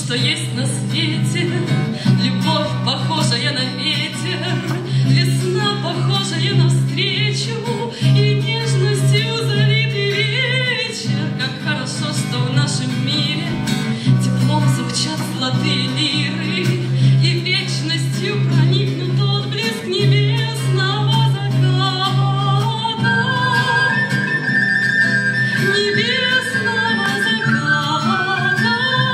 что есть на свете. Любовь, похожая на ветер, весна, похожая на встречу, и нежностью залитый вечер. Как хорошо, что в нашем мире теплом звучат золотые лиры, и вечностью проникнут отблеск небесного заката. Небесного заката.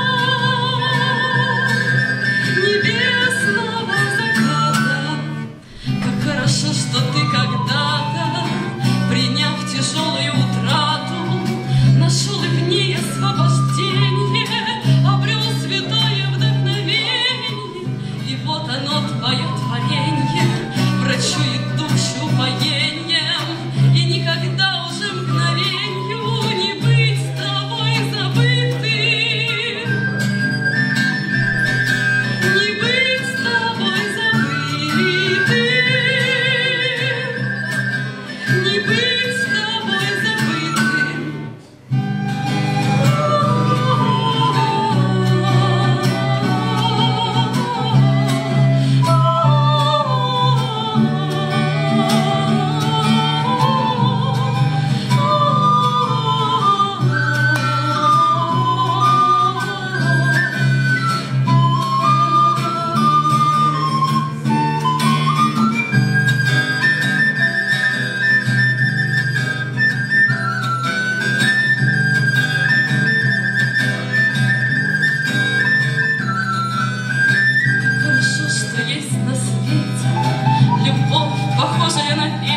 Небесного заката. Как хорошо, что ты когда-то, приняв тяжелую утрату, нашел и в ней освобождение, обрел святое вдохновение. И вот оно, твое творенье, врачует душу упоением, и никогда уже мгновенью не быть с тобой забытым. Не быть с тобой забытым. Не быть с тобой забытым. Хорошо, что есть на свете любовь, похожая на ветер.